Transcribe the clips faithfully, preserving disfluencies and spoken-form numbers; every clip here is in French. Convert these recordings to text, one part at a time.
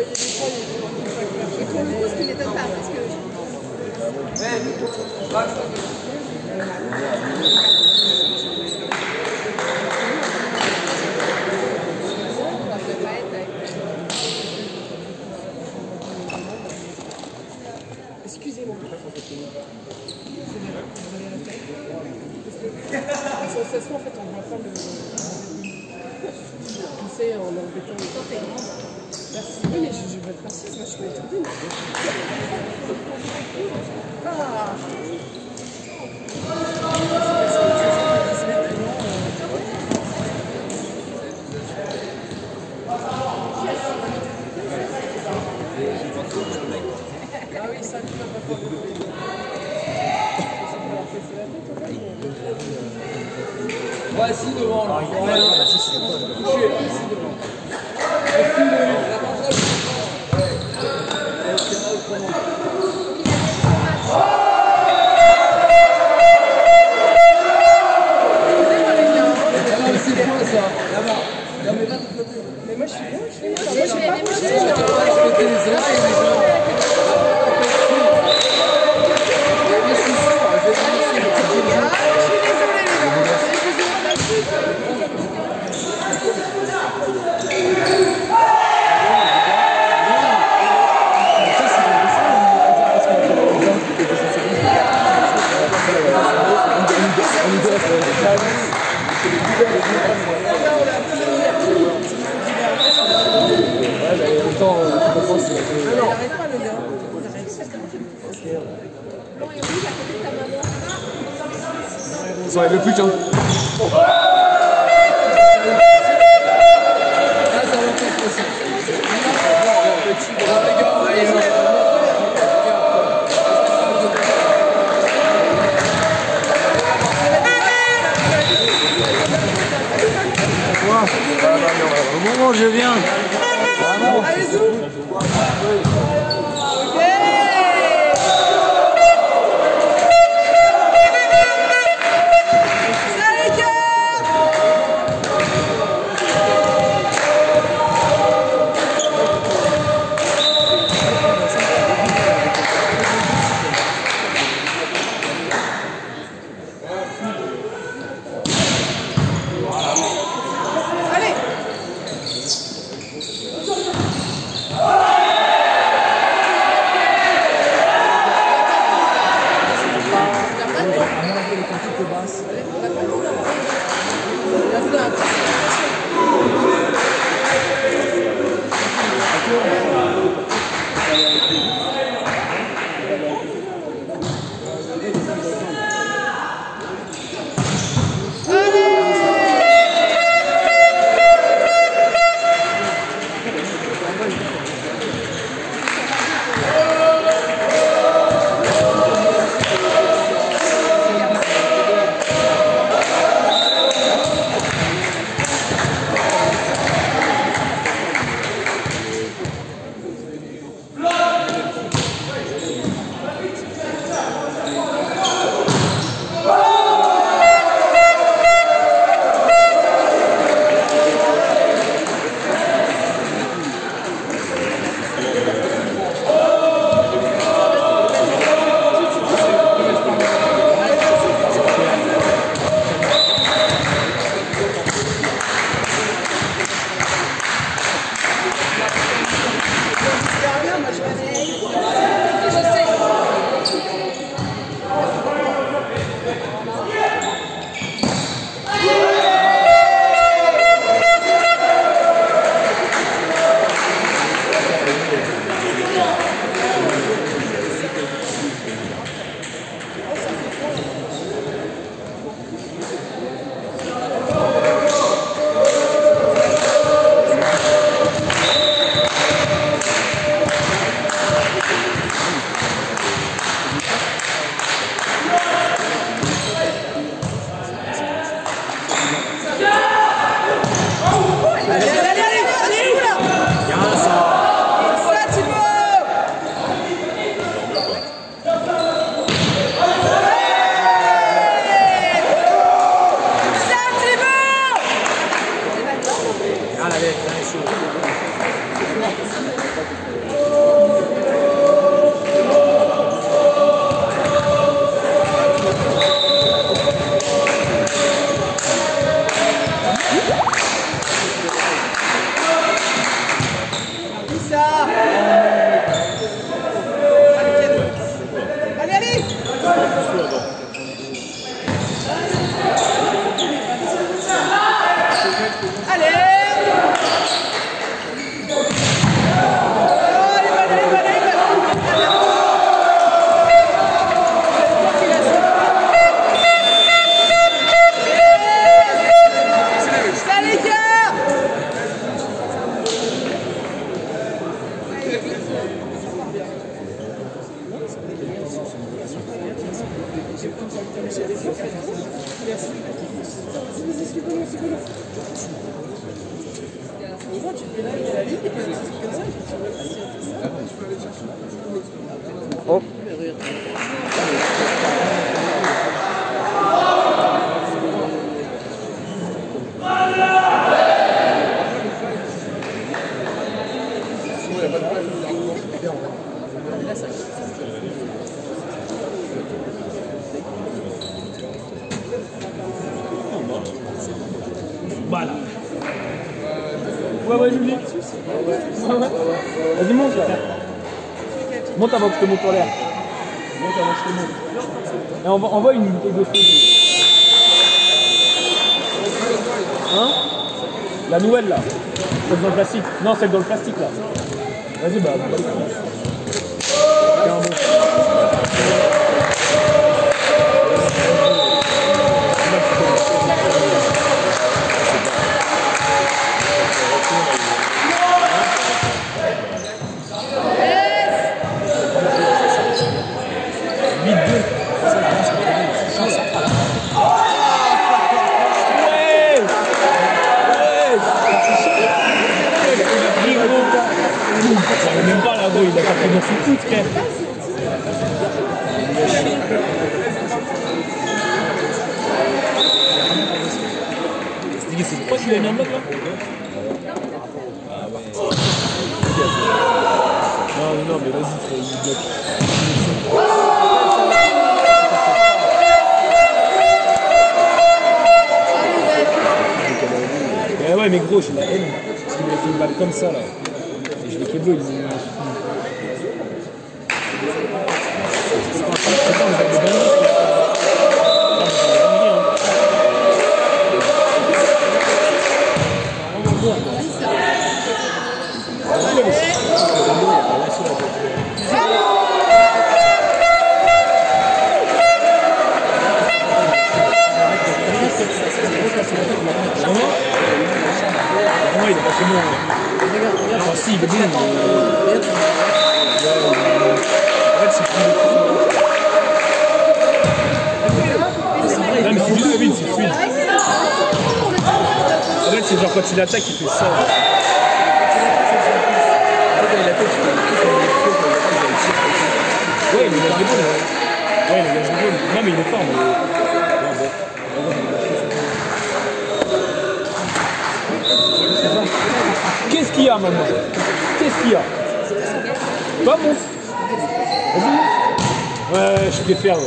voyez les trois, il est et pour le coup, ce qui m'étonne pas, parce que... Excusez-moi. Ça se voit en fait, on voit pas le... Tu sais, en embêtant le temps, t'es grande. Merci. Oui, mais je vais être assise, moi je suis étourdie. Ah Ah oui, ça tu vas pas faire le bruit. Voici devant là. Ouais, couché là. Ici devant. C'est quoi ça? Là-bas. Non mais va de côté. Mais moi je suis bien, je suis bien. Moi je suis bien. Respectez les oreilles et les oreilles. Ça va être le plus, hein. Au moment où je viens. Allez-y. Oh. Voilà. Ouais, ouais, Julie. Ouais, ouais. Vas-y, monte là. Monte avant que je te monte en l'air. Monte avant que je te monte. Et on envoie une bouteille de feu. Hein? La nouvelle là. Celle dans le plastique. Non, celle dans le plastique là. Vas-y, bah, bah, bah. J'arrive même pas là, gros, il a tapé dans son coup, frère. C'est pourquoi tu l'as mis en bloc là? Non, non, mais vas-y, frère, il bloque. Eh ouais, mais gros, j'ai la haine. Parce qu'il m'a fait une balle comme ça là. Et je l'ai qu'éblo, il m'a. Attends, vous avez des dingueries. Moi, il est pas chez moi. Enfin, si, il est bien. En fait, c'est fluide. Non, mais c'est juste fluide, c'est fluide. En fait, c'est genre quand il attaque, il fait ça. Ouais, il est bien dribble. Ouais, il est bien dribble. Non, mais il est fort. Mais... Qu'est-ce qu'il y a maintenant? Qu'est-ce qu'il y a? Pas bon. Vas-y. Ouais, je suis faire. Ouais.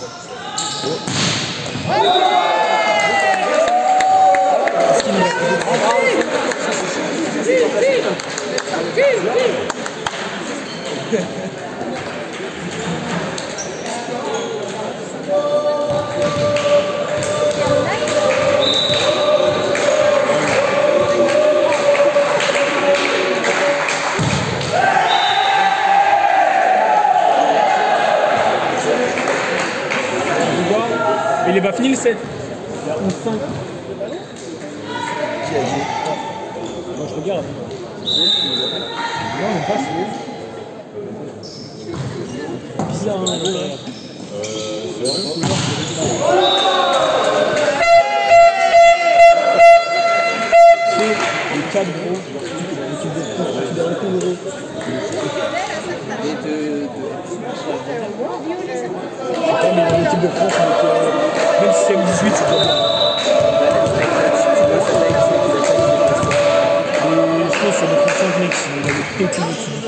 Il est pas fini le sept. Il y a onze cinq. Moi je regarde. Non, on passe. Bizarre, hein, euh, c'est les quatre gros. L'équipe de France, l'équipe de l'Euro. Et de. Mais l'équipe de France, même si c'est M dix-huit, c'est pas bien. Et je pense que ça doit faire cinq mecs, il a des petits études.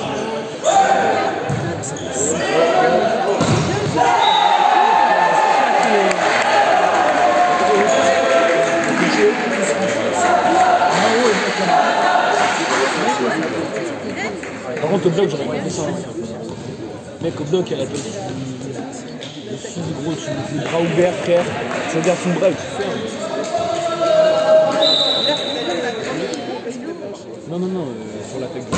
Par contre, au bloc, j'aurais pas fait ça. Mec, au bloc, elle a pas dit. Gros, tu mets les bras ouverts, frère. Tu regardes son bras et tu fermes. Non, non, non, euh, sur la tête.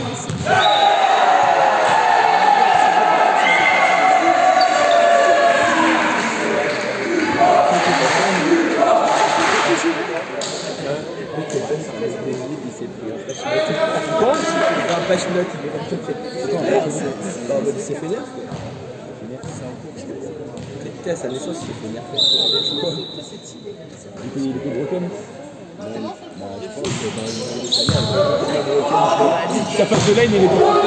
Quoi? Un patch note, il est comme ça. C'est fédère. était à sa naissance, il s'est fait nerfer. Du coup, il est broken. Bah, je pense que dans le Sa face de lane, il est broken.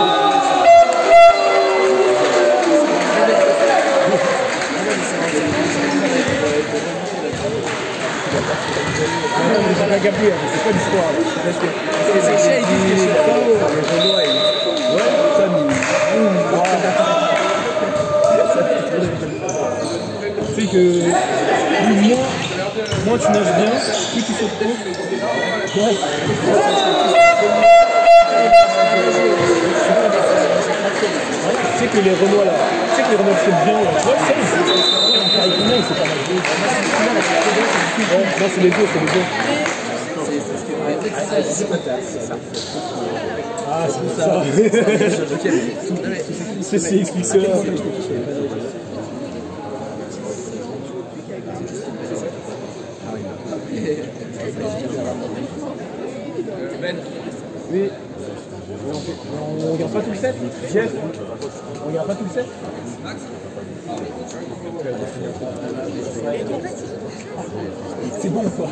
J'ai pas capté, c'est pas l'histoire. Parce que c'est chiant, il dit que c'est pas haut. Le Renoir, il ouais, ça, tu sais que plus moins, moins tu nages bien, plus tu sautes haut. Ouais. Tu sais que les Renois là, tu sais que les Renois sautent bien là. Ouais, ça, c'est pareil que moi, c'est pas mal. Non, c'est les deux, c'est les deux. Ah, c'est ça. Ceci explique cela. Ben. Oui. On, fait, on regarde pas tout le set, Jeff. On regarde pas tout le set. C'est bon quoi.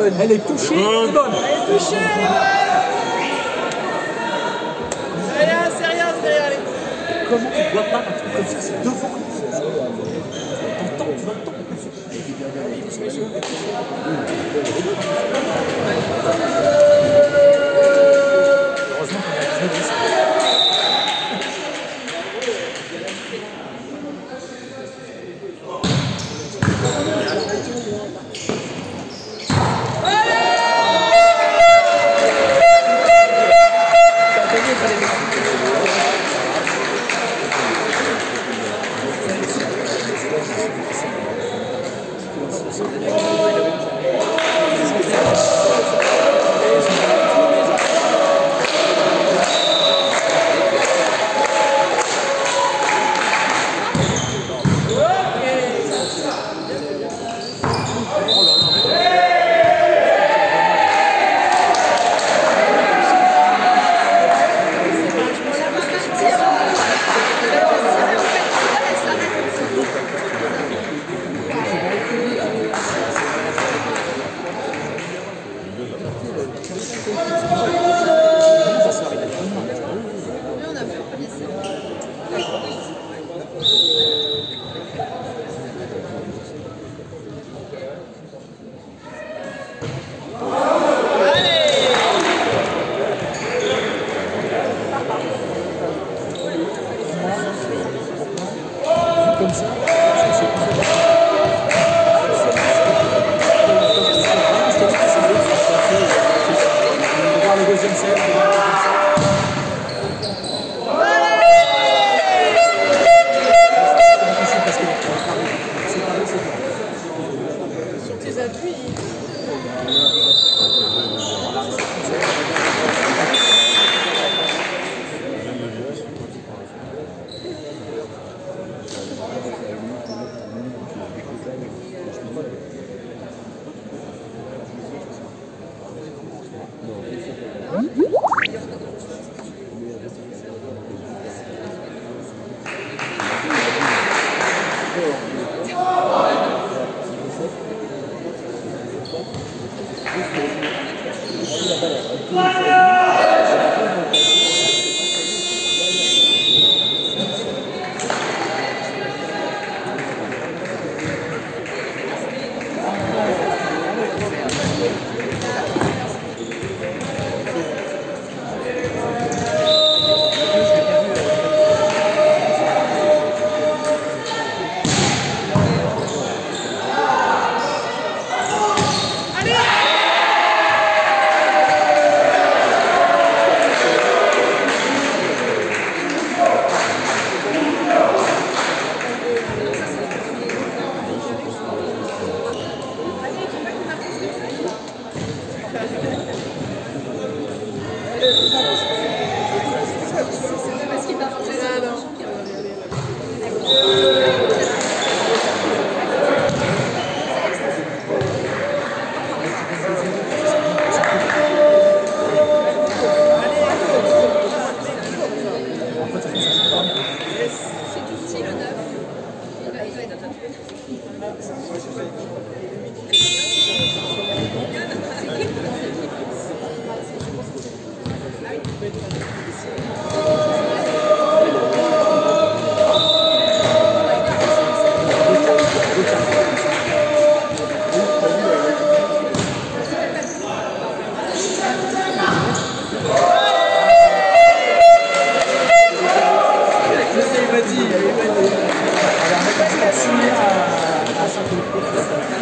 donne. Elle est touchée, elle donne. Elle est touchée. Allez, c'est rien, c'est rien. Allez. Comment tu vois pas un truc comme ça? C'est deux fois. T'entends, tu vas le temps. Heureusement qu'on a dix-neuf dix. Comme ça, c'est voir le deuxième set. Sur tes appuis. Vas-y, vas-y.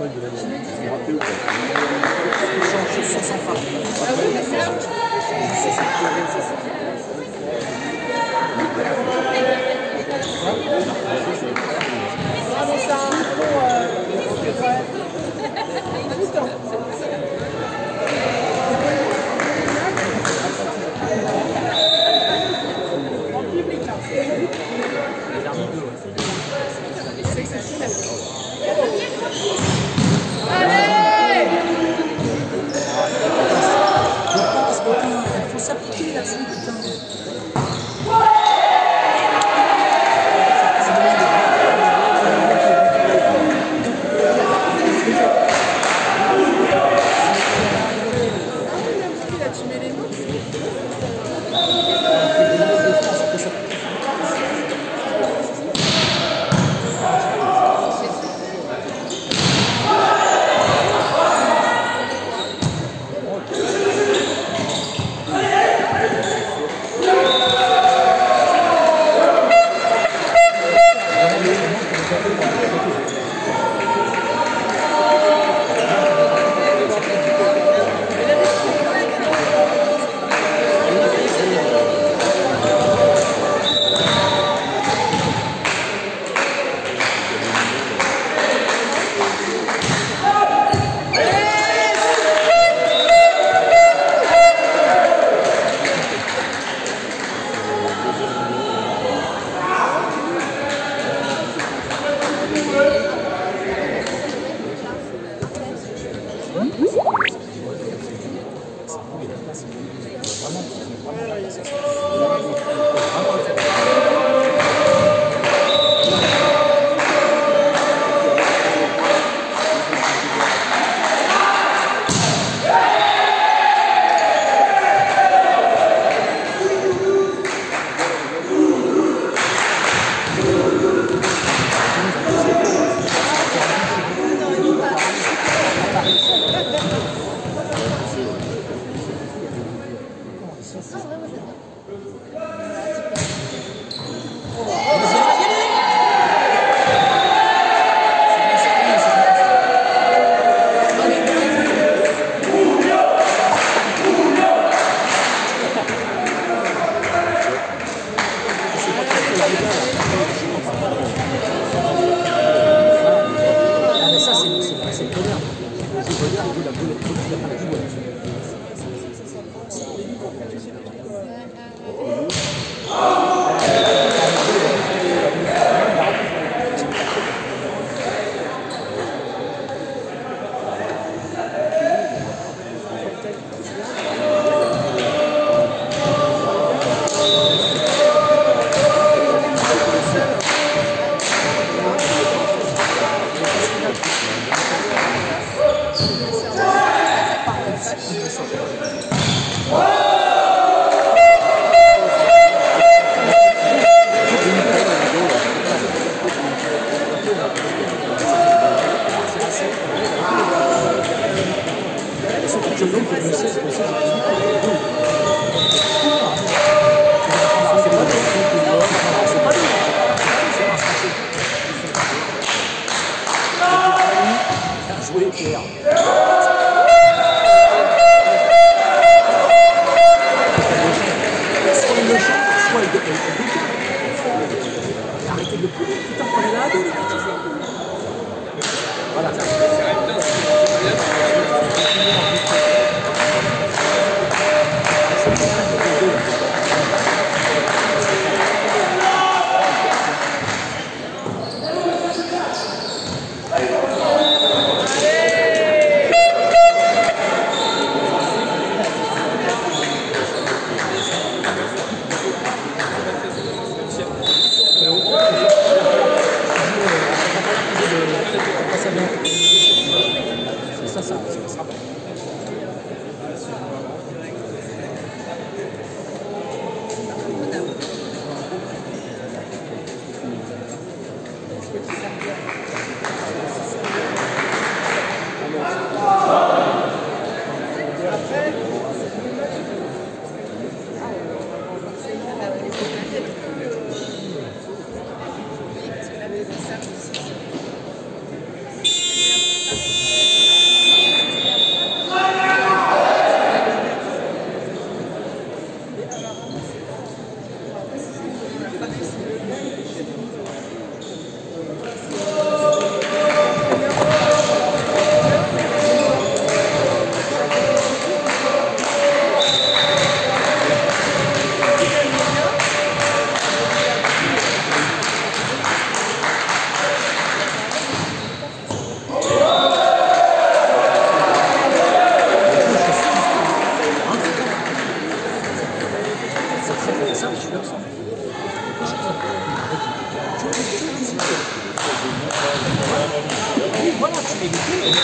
Ça Voilà, tu les fais.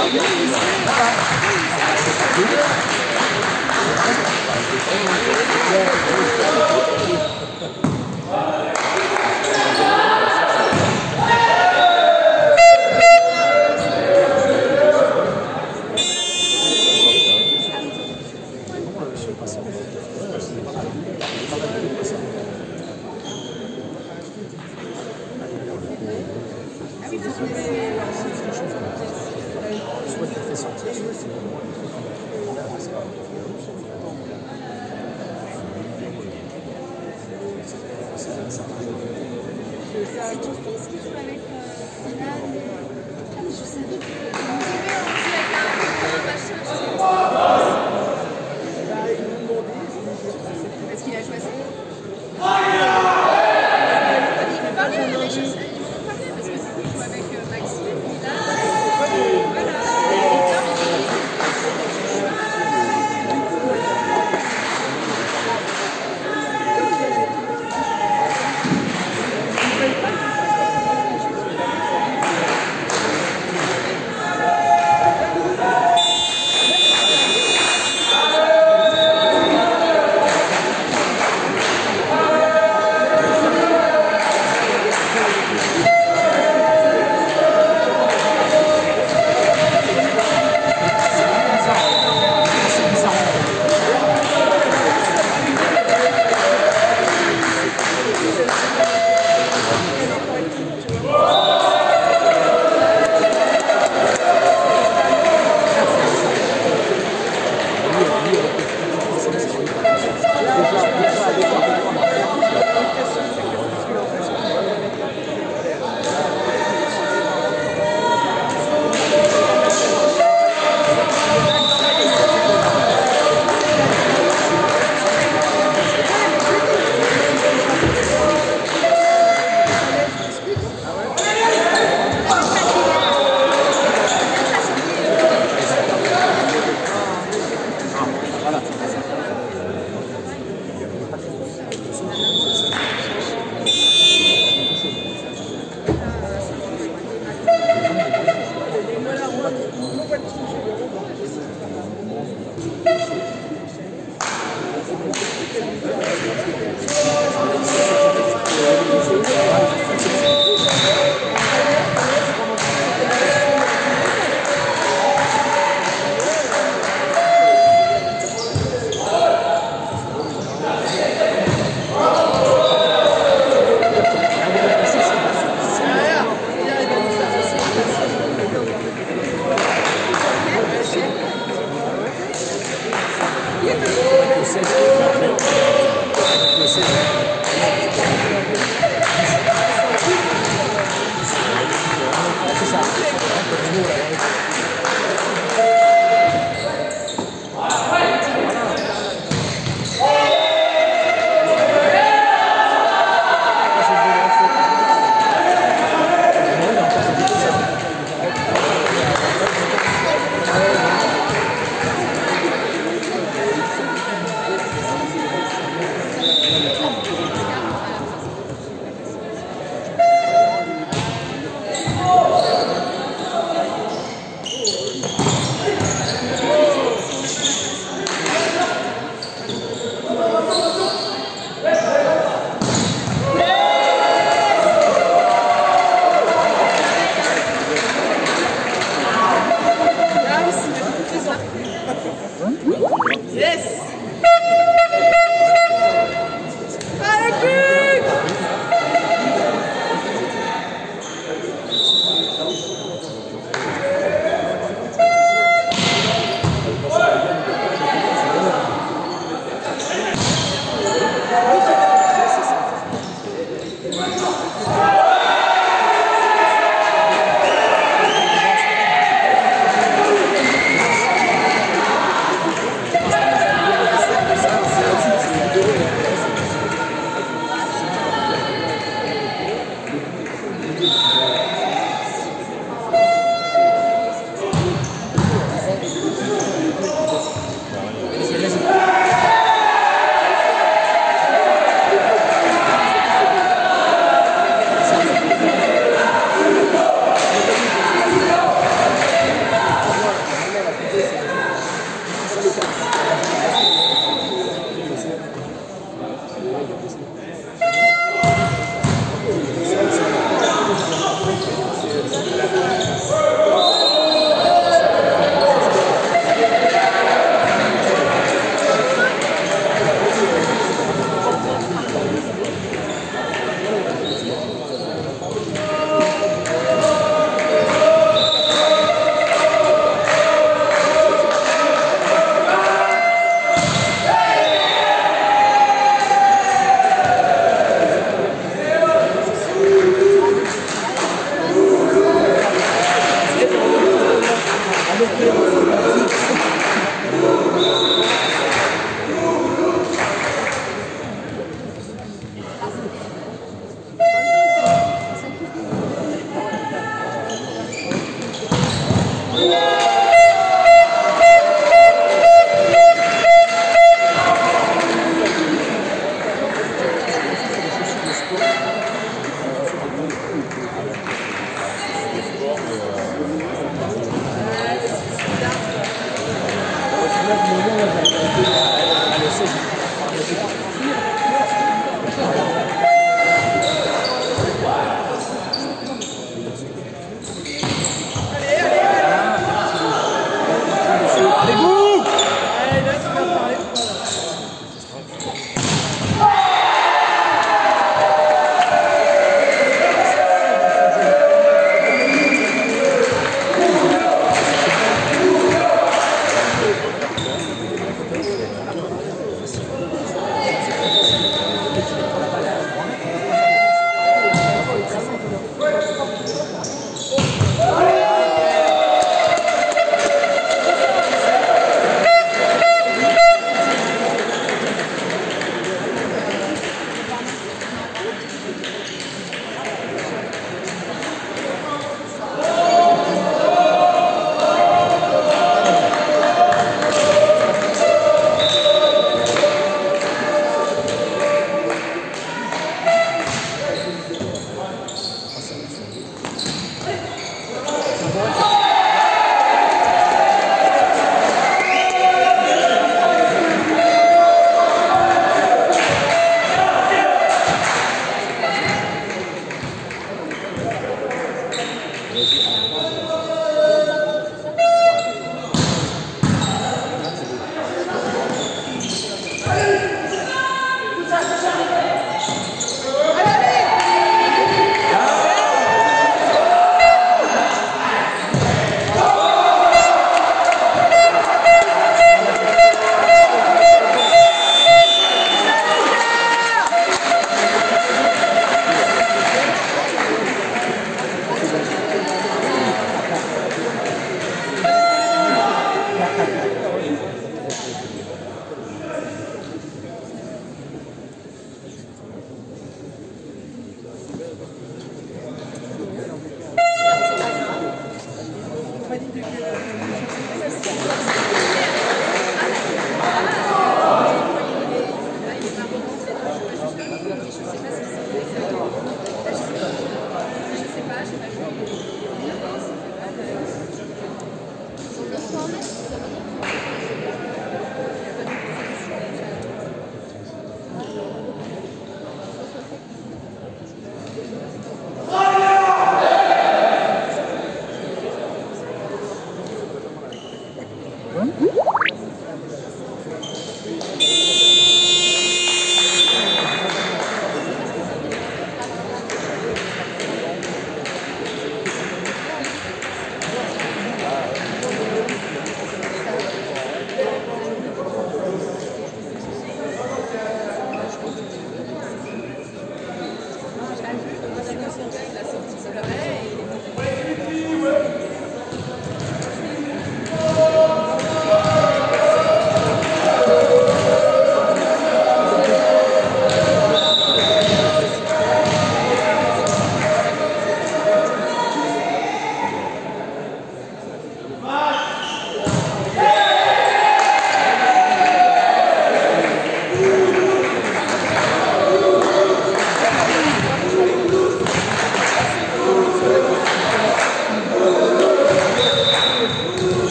C'est ton fils qui joue avec Sina, mais je savais que est-ce qu'il a choisi? Il peut parler avec il peut parler parce que du coup il joue avec Maxime, Milan, voilà.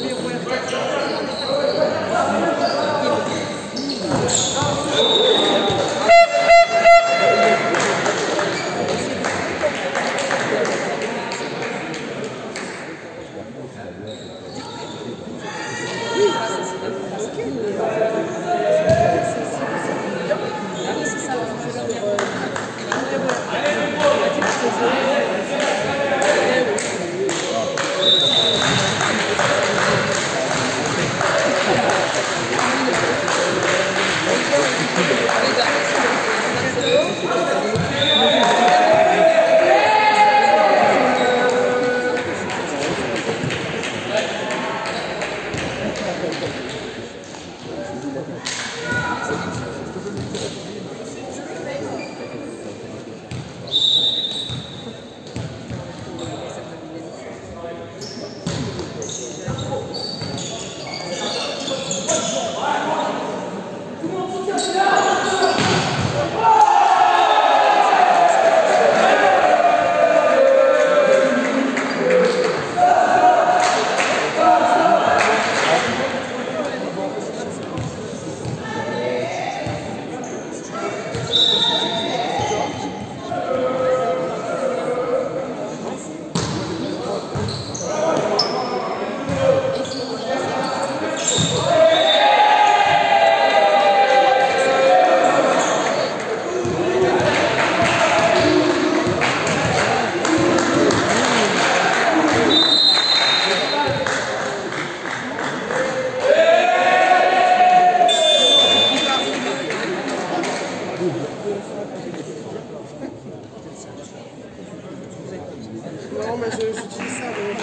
Non, mais je- j'utilise ça. mais-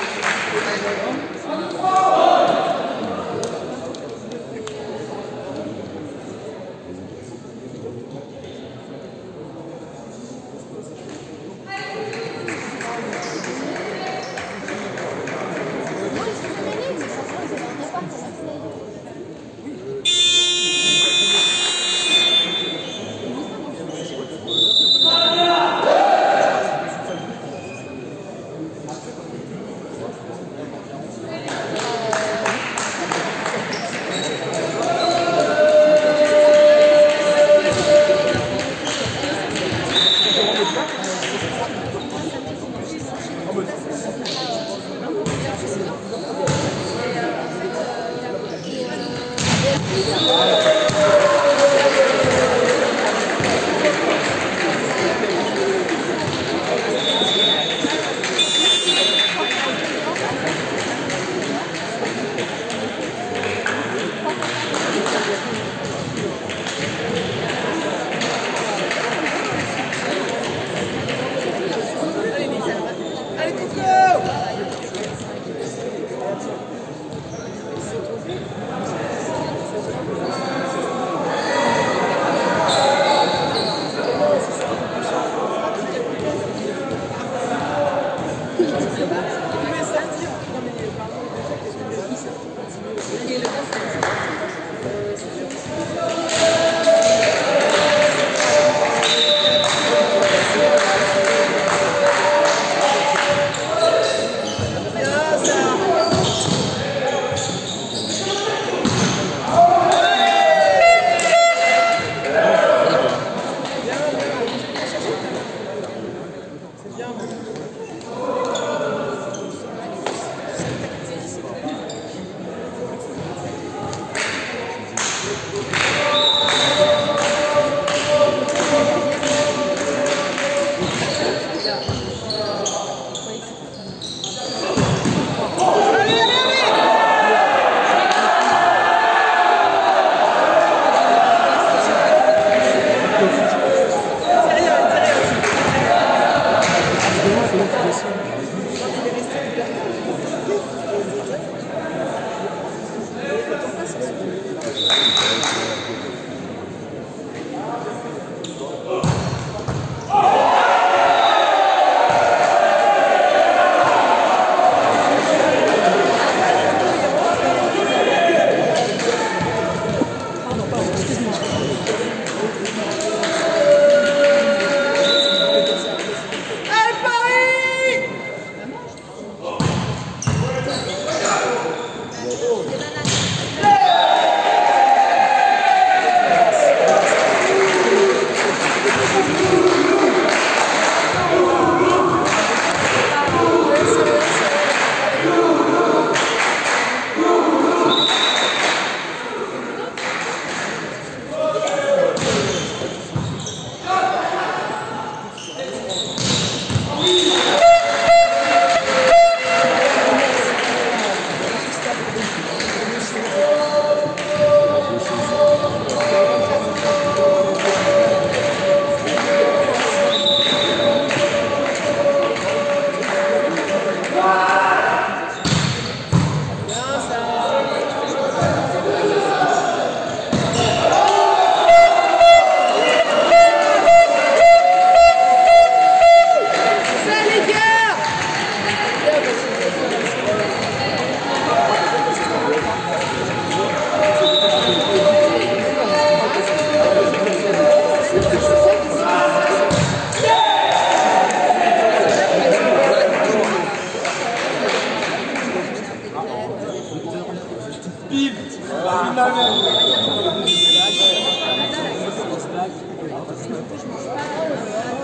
Vive la mère.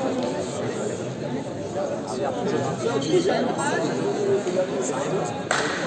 Plus jeune.